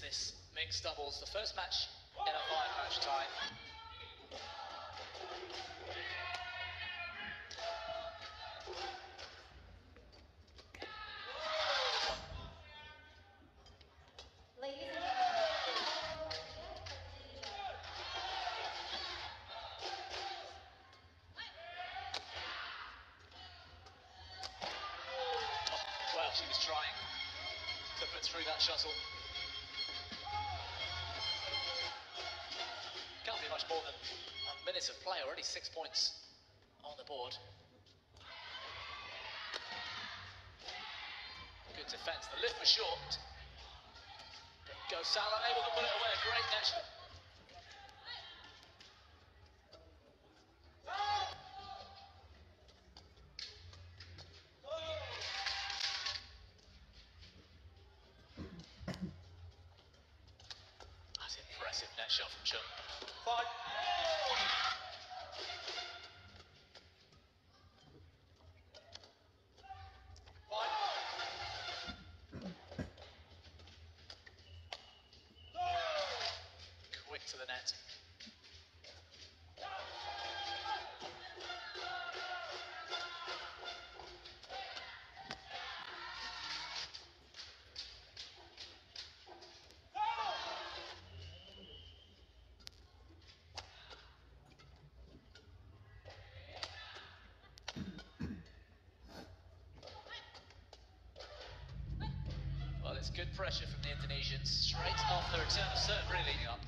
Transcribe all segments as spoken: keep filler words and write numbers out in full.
this mixed doubles, the first match in a five-match tie. Well, she was trying to put through that shuttle. Can't be much more than a minute of play, already six points on the board. Good defence, the lift was short. Go Salah, able to put it away, great net. That's an impressive net shot from Chung. Five. Quick to the net. Well, it's good pressure from the Indonesians, straight off the return of serve, really up.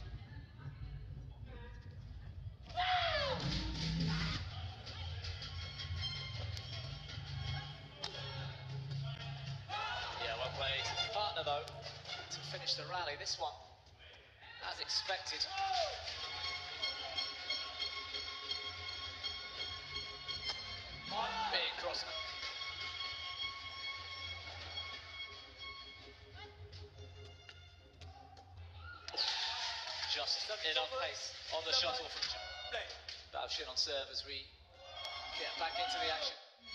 Yeah, well played. Partner, though, to finish the rally. This one, as expected. Big cross. Just enough pace on the shuttle from Baoshin on serve as we get back into the action.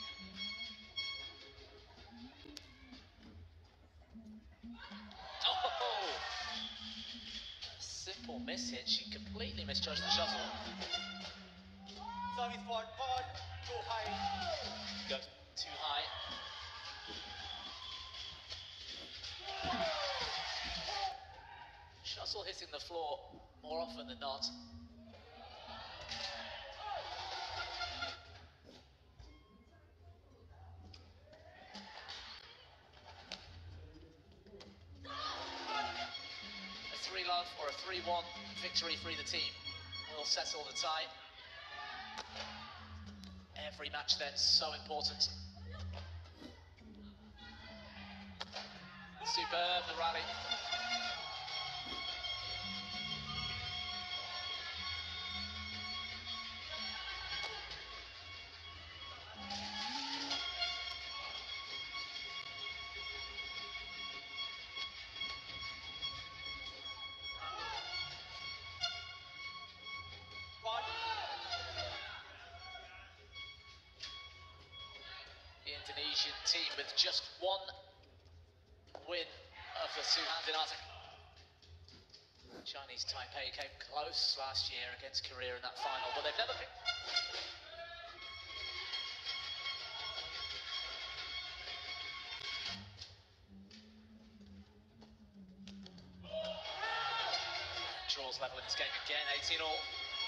Oh! A simple miss hit. She completely misjudged the shuttle. Service point, point, go high. Goes too high. Shuttle hitting the floor more often than not. A three-love or a three-one victory for either team will settle the tie. Every match then so important. Superb, the rally. The Indonesian team with just one win of the two-handed Arctic. Chinese Taipei came close last year against Korea in that final, but they've never been. Draws level in this game again, eighteen all.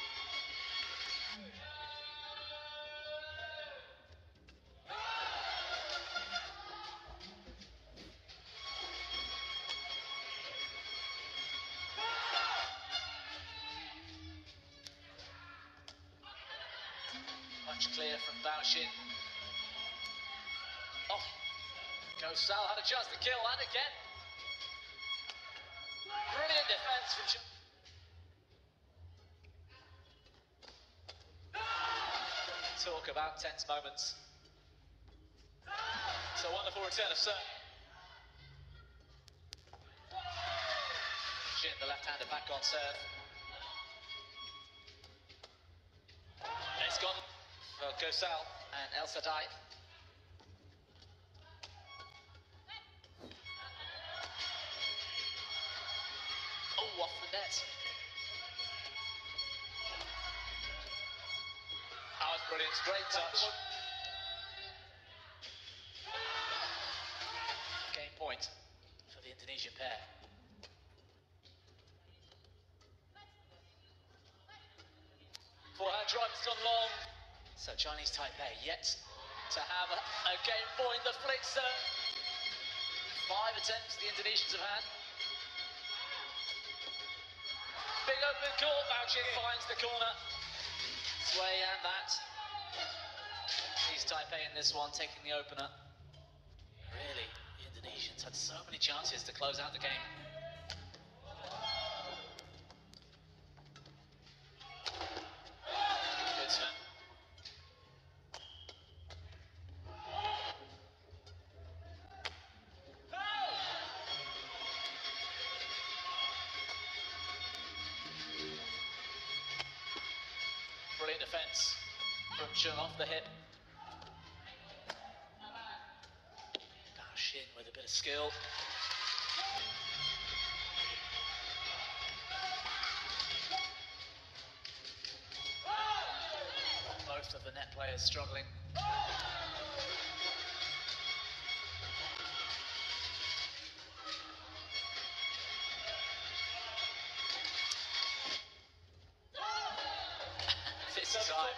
Much clear from Baoshin. Oh, Go Sal had a chance to kill, and again. Brilliant defence from Ch Talk about tense moments. It's a wonderful return of serve. Jin, the left-hander, back on serve. It's gone for Gosal and El Sadai. off the net. That was brilliant. Great touch. Game point for the Indonesian pair. Forehand drive has gone long. So Chinese Taipei yet to have a, a game point. The flicks. Uh, five attempts the Indonesians have had. Big open court. Bao Jin finds the corner. Sway and that. He's Taipei in this one, taking the opener. Really, the Indonesians had so many chances to close out the game. Good swim. Brilliant defence from Chung off the hip. Bao Shin with a bit of skill. Both of the net players struggling. This time.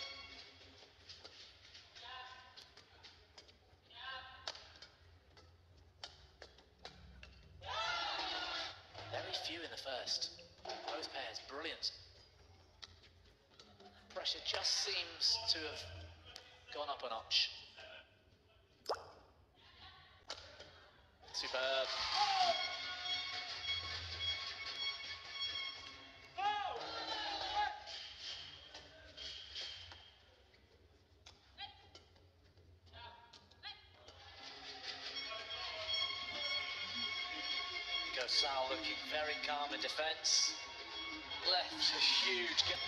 Very few in the first. Both pairs, brilliant. Pressure just seems to have gone up a notch. Superb. Gosal looking very calm in defence. Left a huge gap.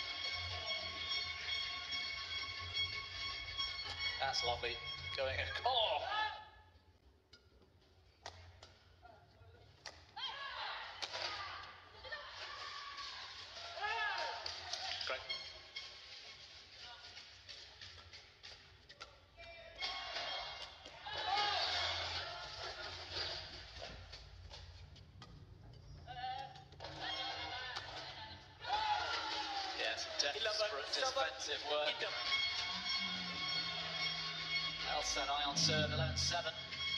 That's lovely. Going a oh! Great. Yeah, some desperate defensive work. El Senai on serve, eleven seven.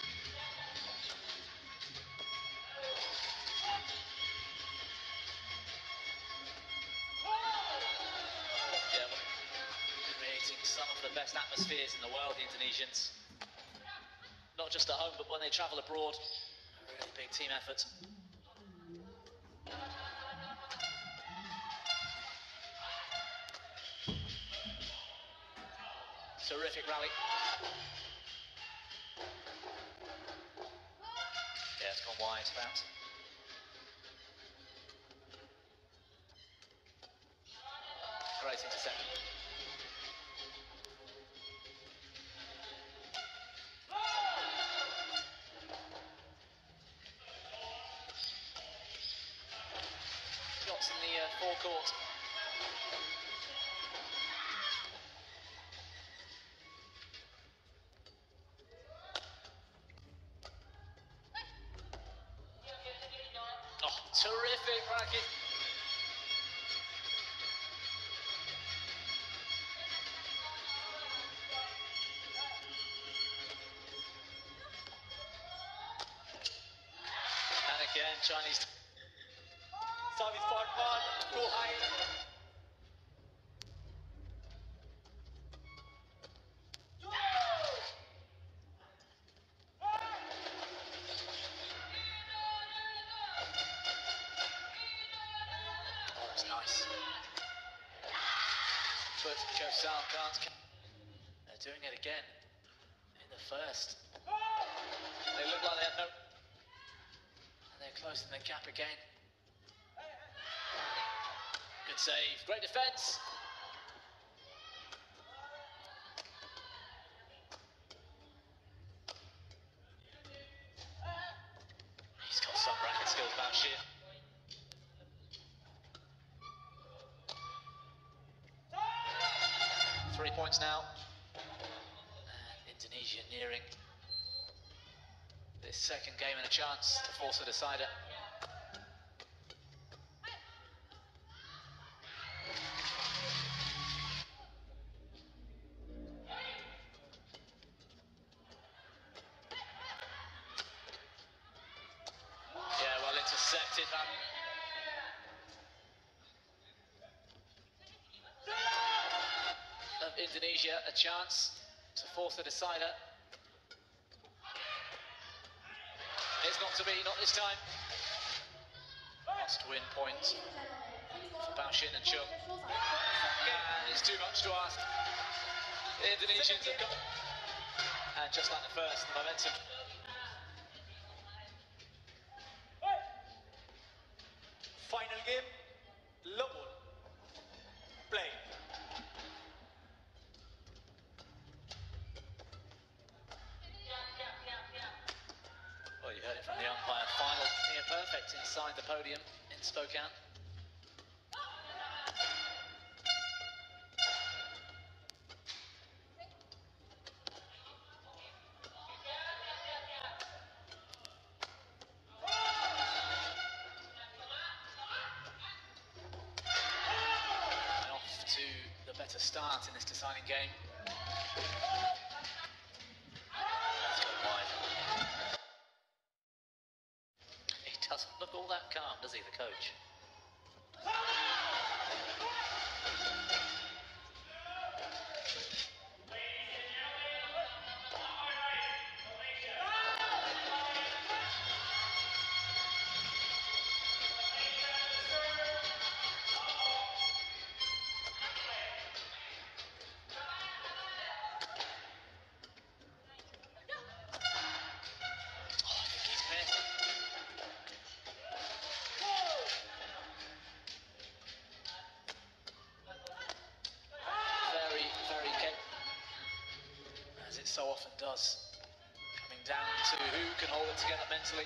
Yeah, well, creating some of the best atmospheres in the world, the Indonesians. Not just at home, but when they travel abroad. A really big team effort. Terrific rally. Yeah, it's gone wide, that. Great interception. Shots in the uh, forecourt. Oh, terrific racket. And again, Chinese. Service for one, too high. Oh, that's nice. But Gosal can't. They're doing it again in the first. They look like they have no. And they're closing the gap again. Good save. Great defence. He's got some racket skills, Bao Shin. games now. And Indonesia nearing this second game and a chance to force a decider. Yeah, well intercepted. Of Indonesia a chance to force a decider. It's not to be, not this time. Must win point for Bao Xin and Chung. And it's too much to ask. The Indonesians have got, and just like the first, the momentum. Final game, Lebon. Play. Well, you heard it from the umpire. Final near perfect inside the podium in Spokane. And off to the better start in this deciding game. Doesn't look all that calm, does he, the coach? Oh, I think he's missed. So often does, coming down to who can hold it together mentally.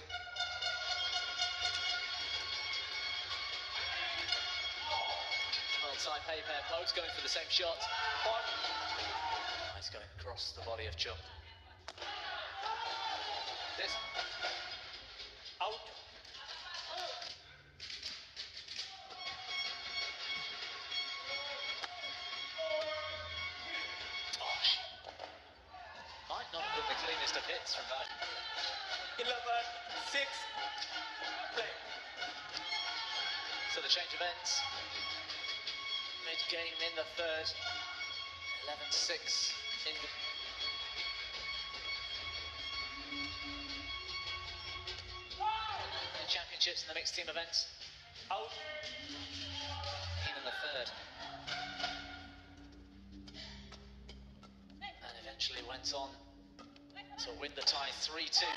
Well, Taipei pair both going for the same shot. He's going across the body of Chung. This Out. Might not have been the cleanest of hits from that. eleven six. Play. So the change of ends. Mid-game in the third. eleven six in the... the championships and the mixed team events. Out. In the third. And eventually went on to win the tie three two.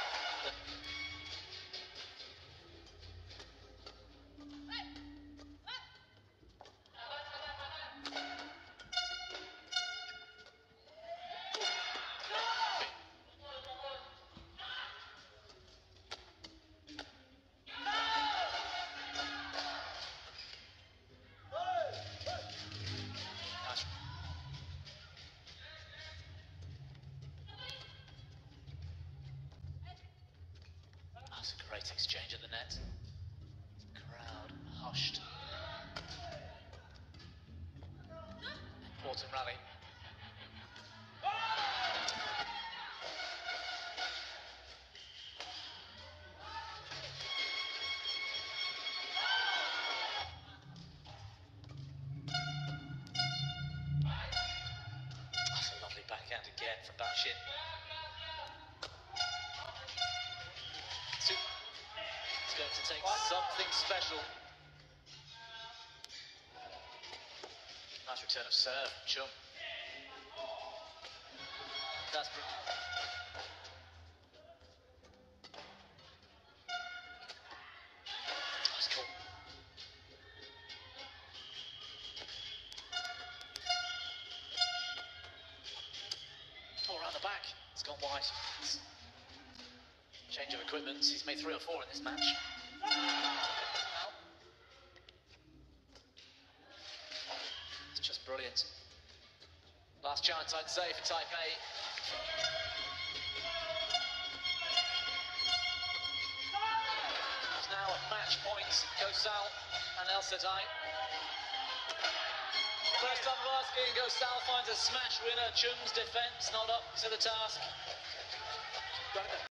That's a great exchange at the net. Crowd hushed. Important rally. That's a lovely backhand again from Bao Xin. It's going to take something special. Nice return of serve, Chung. That's that's cool. Oh, around the back. It's gone wide. It's change of equipment. He's made three or four in this match. It's just brilliant. Last chance, I'd say, for Taipei. It's now at match points, Gosal and El Sadai. First time of asking, Gosal finds a smash winner. Chung's defence not up to the task.